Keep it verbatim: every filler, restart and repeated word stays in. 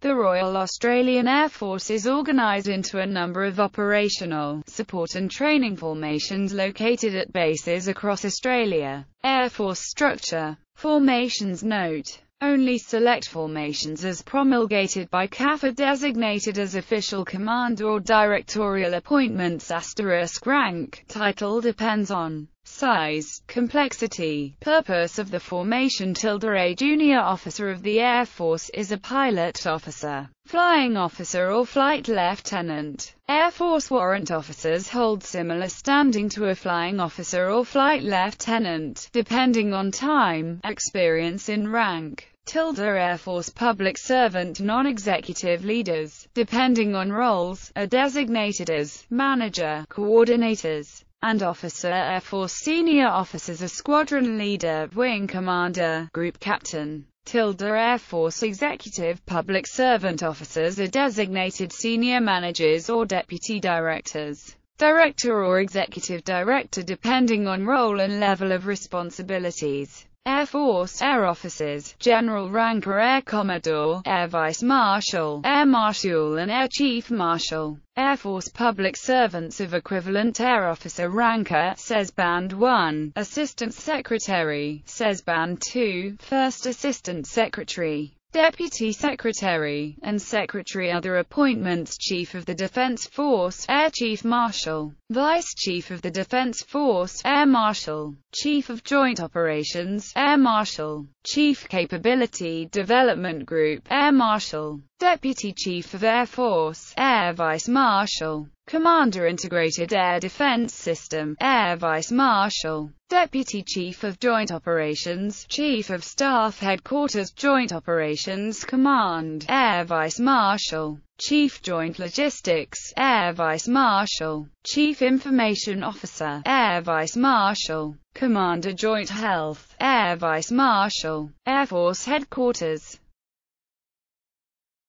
The Royal Australian Air Force is organised into a number of operational, support and training formations located at bases across Australia. Air Force structure. Formations note. Only select formations as promulgated by C A F are designated as official command or directorial appointments. Asterisk rank, title depends on size, complexity, purpose of the formation. Tilde A junior officer of the Air Force is a pilot officer, flying officer or flight lieutenant. Air Force warrant officers hold similar standing to a flying officer or flight lieutenant, depending on time, experience in rank. Tilde Air Force public servant non-executive leaders, depending on roles, are designated as manager, coordinators, and officer. Air Force senior officers are squadron leader, wing commander, group captain. Tilde Air Force executive public servant officers are designated senior managers or deputy directors, director or executive director depending on role and level of responsibilities. Air Force Air Officers, General rank or Air Commodore, Air Vice Marshal, Air Marshal and Air Chief Marshal. Air Force public servants of equivalent Air Officer rank are, says Band one, Assistant Secretary, says Band two, First Assistant Secretary, Deputy Secretary, and Secretary. Other appointments: Chief of the Defense Force, Air Chief Marshal, Vice Chief of the Defense Force, Air Marshal, Chief of Joint Operations, Air Marshal, Chief Capability Development Group, Air Marshal, Deputy Chief of Air Force, Air Vice Marshal, Commander Integrated Air Defense System, Air Vice Marshal, Deputy Chief of Joint Operations, Chief of Staff Headquarters Joint Operations Command, Air Vice Marshal, Chief Joint Logistics, Air Vice Marshal, Chief Information Officer, Air Vice Marshal, Commander Joint Health, Air Vice Marshal, Air Force Headquarters.